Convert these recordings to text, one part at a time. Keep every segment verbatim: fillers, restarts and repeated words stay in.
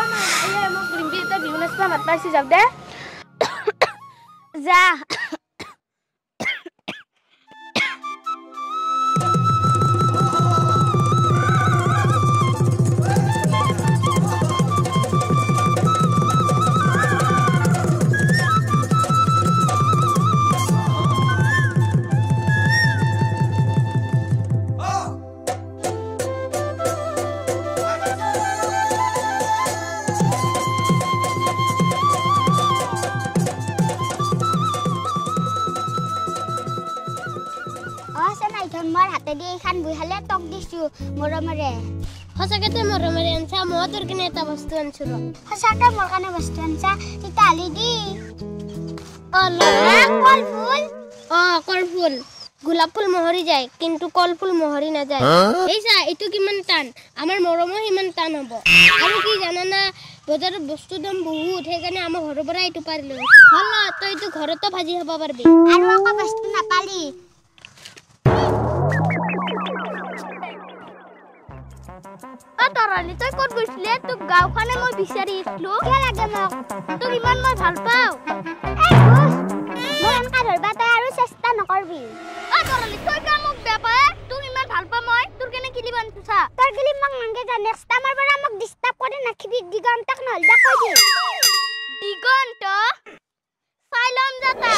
এই মোক লিম্বি এটা বিহু নাচবা মাত পাইছি যাওক দে যা মোৰ হাতে দি এইখান বুইহালে টক দিছো মৰমৰে হসাকে তে মৰমৰে আনছা মই তোৰ কিনে এটা বস্তু আনছো ৰ হসাকে মোৰ কাৰণে বস্তু আনছা তিতা আলি দি অলা কল ফুল অ কল ফুল গোলাপ ফুল মহৰি যায় কিন্তু কল ফুল মহৰি না যায় এইছা এটো কিমান টান আমাৰ মৰমো ইমান টান হ'ব আৰু কি জানা না বজাৰত বস্তু দাম বহুত হেকানে আমাৰ ঘৰৰ পৰা এটো পাৰি লৈ হল তই তো ঘৰতো ভাজি হ'ব পাৰবি আৰু আকৌ বস্তু নাপালি আ তৰালি তই ক'ত গৈছিলি তোক গাওখানে মই বিচাৰি আছিলো কি লাগে মোক তোক ইমান মই ভাল পাও এ মই এনকা ধৰবা তই আৰু চেষ্টা নকৰবি আ তৰালি তই কা মোক বেয়া পায় তোক ইমান ভাল পা মই তোৰ কেনে কিলি বানছা তোৰ গলি মোক নাংগে যা নেক্সট টাইমৰ পৰা মোক ডিস্টার্ব কৰি নাখিবি দিগন্তক নহল দা কৈ দি দিগন্ত সাইলাম যাতা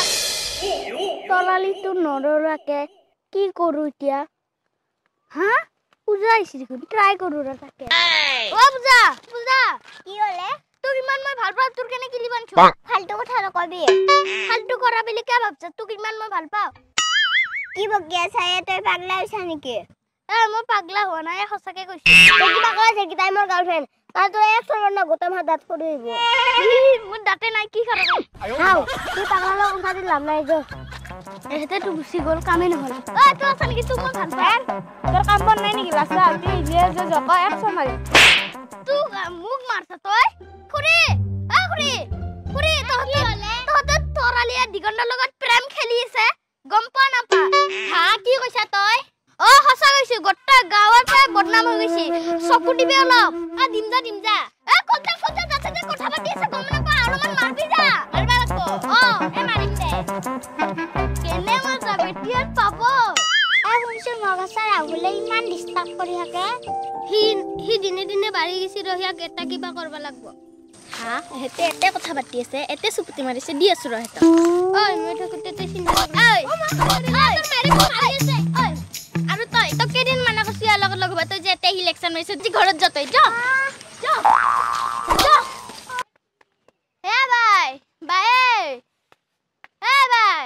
তৰালি তো নৰৰাকে কি কৰো এতিয়া হা পূজা আইছি দেখোন ট্রাই কৰো ৰ তাকে ও পূজা পূজা কি হলে তোক ইমান মই ভাল পাও তোৰ কেনে কিলি বানছো ফালতু কথা নকবি ফালতু কৰা বুলি কে ভাবছ তোক ইমান মই ভাল পাও কি বকিয়া চাই তই পাগলা হৈছা নেকি এ মই পাগলা হোৱা নাই সঁচাকে কৈছো তই কি পাগলা আছে কি তাই মোৰ গাৰ্লফ্ৰেন্ড তাৰ তোৰ এক চনৰ না গোটা মা দাঁত কৰিব মোৰ দাঁতে নাই কি খাব হাও তুই পাগলা লগ কথা দি লাভ নাই যো এতে তো গুছি গল কামে নহল ও তো আছান কি তুক মই ভাল পাম তোৰ কাম বন নাই নেকি লাসা তুই যে যে জক একশো মাৰি তুই মুখ মারছ তই খুৰি আ খুৰি খুৰি তহতে তহতে তৰালিয়া দিগন্ডৰ লগত প্ৰেম খেলি আছে গম পা না পা হা কি কৈছা তই ও হসা কৈছি গট্টা গাঁৱৰ পৰা বদনাম হৈ গৈছি চকু দিবি অলপ আ দিম যা দিম যা এ কত কত যাতে যে কথা পাতি আছে গম না পা অলপমান মাৰবি যা মাৰবা লাগব অ এ মাৰিম দে কেনে মজা বেটিয়াৰ পাব আ শুনছো মগছা ৰাহুলে ইমান ডিস্টার্ব কৰি থাকে হি হি দিনে দিনে বাঢ়ি গিছি ৰহিয়া এটা কিবা কৰিব লাগব হা হেতে এতে কথা পাতি আছে এতে সুপুতি মাৰিছে দি আছো ৰ হেতা ওই মই ঠকতে তে চিন্তা ওই ওই তোৰ মেৰে মাৰি আছে ওই আৰু তই তো কেদিন মানা কছি অলগ লগ বা তই যে এতে ইলেকশন হৈছে জি ঘৰত যা তই যা যা যা হে ভাই ভাই হে ভাই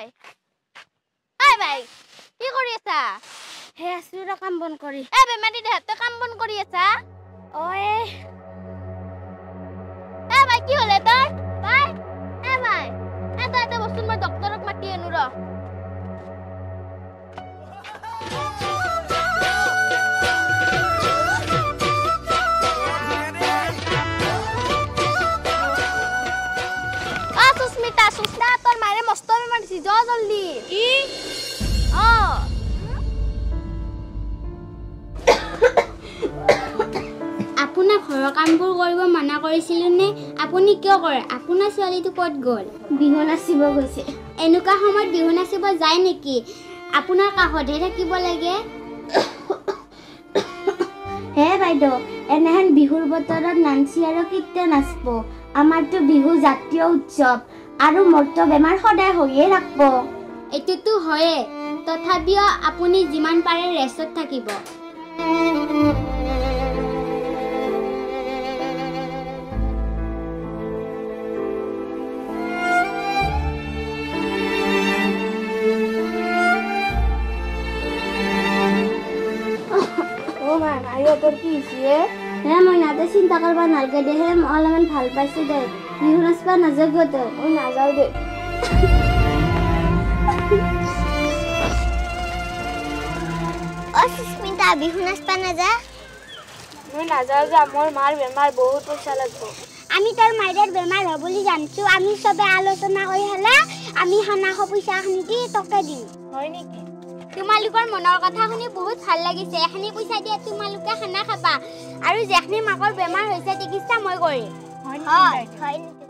হাই ভাই কি কৰি আছা হে আসুৰ কাম বন কৰি এ বেমাৰী দে তই কাম বন কৰি আছা ওই এ ভাই কি হলে তই ভাই এ ভাই এ তই এটা বস্তু মই ডক্টৰক মাতি আনো ৰ আ সুস্মিতা সুস্মিতা তোৰ মাৰে মস্ত বেমাৰ দিছি যা জলদি কি অ আপোনাৰ ঘৰৰ কামবোৰ কৰিব মানা কৰিছিল নে আপুনি কিয় কৰে আপোনাৰ ছোৱালীটো ক'ত গ'ল বিহু নাচিব গৈছে এনেকুৱা সময়ত বিহু নাচিব যায় নেকি আপোনাৰ কাষতে থাকিব লাগে হে বাইদেউ এনেহেন বিহুৰ বতৰত নাচি আৰু কীৰ্তন নাচব আমাৰতো বিহু জাতীয় উৎসৱ আৰু মোৰতো বেমাৰ সদায় হৈয়ে থাকিব এইটোতো হয়ে তথাপিও আপুনি যিমান পাৰে ৰেষ্টত থাকিব আইও তোর কি হইছে হে মই নাতে চিন্তা করবা নালগে দে হে অলপমান ভাল পাইছে দে বিহু নাচবা নাযাব তো ও নাযাও দে ও সুস্মিতা বিহু নাচবা নাযা মই নাযাও যা মোর মার বেমার বহুত পয়সা লাগবো আমি তোর মাইরের বেমার হ বলি জানছো আমি সবে আলোচনা কৰি হলে আমি হানাখ পয়সা খানি দি টকা দিম হয় নেকি তোমালোকৰ মনৰ কথা শুনি বহুত ভাল লাগিছে এখানি পইচা দিয়া তোমালোকে খানা খাবা আৰু যেখনি মাকৰ বেমাৰ হৈছে চিকিৎসা মই কৰিম হয় হয়